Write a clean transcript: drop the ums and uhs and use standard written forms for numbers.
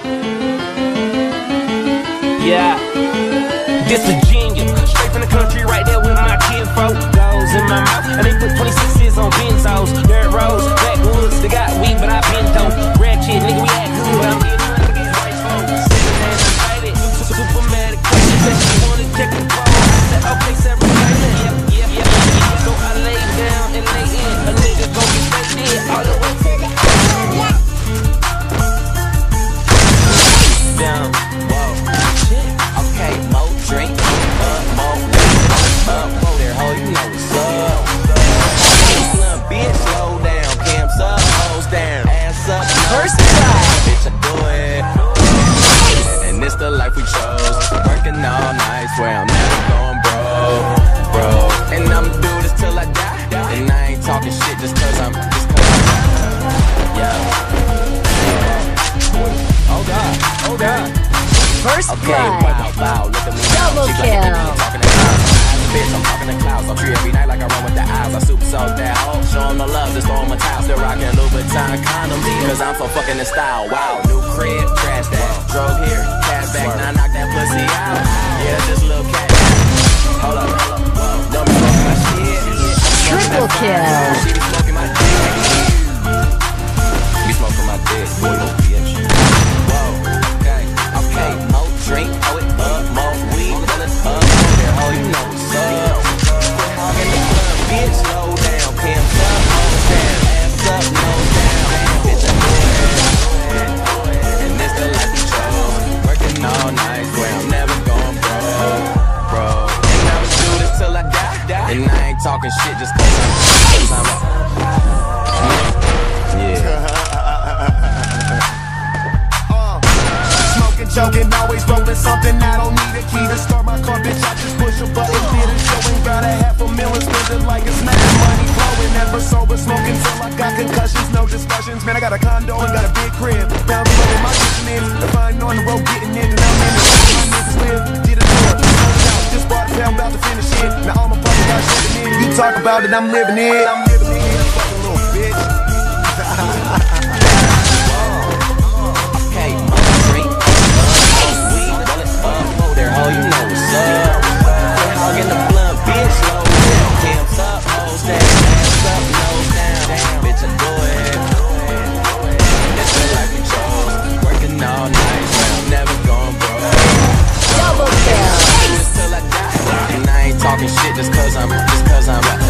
Yeah, this Virginia, straight from the country, right there with my kinfolk. Goes in my mouth, and they put 26s on benzos. Dirt roads, backwoods, they got weed, but I been dope. Ratchet, nigga, we act good, but I'm getting trying to get white folks. Sippin' and excited, supermatic, question that you wanna check the phone. I said, okay, several times. Yeah. So I lay down and lay in. A nigga gon' get straight in all the way to the down. Okay, more drink, more weed, whoa there, ho, you know what's up. Little bitch, slow down, cams up, hoes down, ass up, first time, bitch, I do it. And this the life we chose, working all night, swear I'm never going bro. And I'ma do this till I die, and I ain't talking shit just cause I'm, yeah. Oh God. First okay, blood. wow, look at me. Double she kill. Like I'm talking to clouds. Bitch, I'm talking to clouds. I'm free every night like I run with the eyes. I super soak that hoe. Show 'em the love, just throw 'em a towel. Still rocking Louboutin condoms, cause I'm so fucking in style. Wow, new crib, trash that. Drove here, cash back, now knock that pussy out. Yeah, just a little cat. Hold up, whoa, don't be smoking my shit. Triple kill. She be smoking my dick. Be smoking my dick, boy, little bitch. Okay, more drink, throw it up, more weed, fill it up, there, oh, you know what's up. Quit hogging the club, bitch, slow down, cams up, nose down, ass up, nose down, bitch, I do it, and this the life we chose, working all night, swear I'm never going bro, and I'ma do this till I die, and I ain't talking shit just cause I'm yeah. Joking, always rolling something. I don't need a key to start my car, bitch. I just push a button, did it, show ain't got a $500,000, spend it like it's mad. Money flowing, never sober, smoking till I got concussions, no discussions. Man, I got a condo and got a big crib. Down the road, my kitchen is the fine on the road, getting in and I'm in it. My niggas live, did a tour, sold it out, just bought a pound, about to finish it. Now all my fucking got shit in. You talk about it, I'm living it. Fucking little bitch. Oh, you know what's up. Quit hogging the blunt, bitch, slow down. Cams up, hoes down, ass up, nose down. Bitch, I do it. This the life we chose. Working all night, I'm never going broke. Double kill. Till I die, and I ain't talking shit just cause I'm